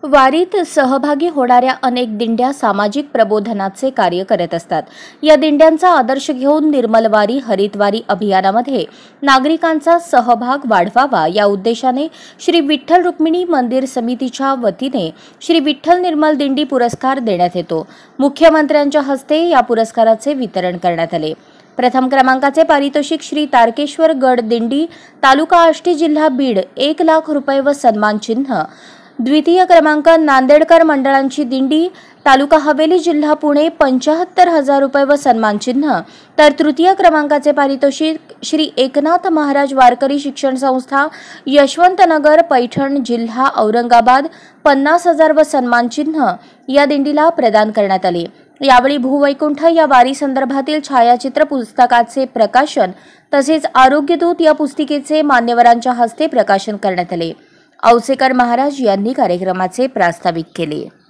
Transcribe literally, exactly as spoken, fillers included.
वारीत सहभागी होणाऱ्या अनेक दिंड्या सामाजिक प्रबोधनाचे कार्य करत असतात। या दिंड्यांचा आदर्श घेऊन निर्मलवारी हरितवारी अभियानामध्ये नागरिकांचा सहभाग वाढवावा या उद्देशाने श्री विठ्ठल रुक्मिणी मंदिर समितीच्या वतीने श्री विठ्ठल निर्मल दिंडी पुरस्कार देण्यात येतो। मुख्यमंत्र्यांच्या हस्ते या पुरस्काराचे वितरण करण्यात आले। प्रथम क्रमांकाचे पारितोषिक श्री तारकेश्वर गड दिंडी तालुका आष्टी जिल्हा बीड एक लाख रुपये व सन्मान चिन्ह, द्वितीय क्रमांक नांदेडकर मंडळांची दिंडी तालुका हवेली जिल्हा पुणे पंचाहत्तर हजार रुपये व सन्मान चिन्ह, तर तृतीय क्रमांकाचे पारितोषिक श्री एकनाथ महाराज वारकरी शिक्षण संस्था यशवंतनगर पैठण जिल्हा औरंगाबाद पन्नास हजार व सन्मान चिन्ह या दिंडीला प्रदान करण्यात आले। यावेळी भूवैकुंठ या वारी संदर्भातील छायाचित्र पुस्तकाचे प्रकाशन तसेच आरोग्यदूत या पुस्तिकेचे मान्यवरांच्या हस्ते प्रकाशन करण्यात आले। औसेकर महाराज यांनी कार्यक्रमाचे प्रास्ताविक केले।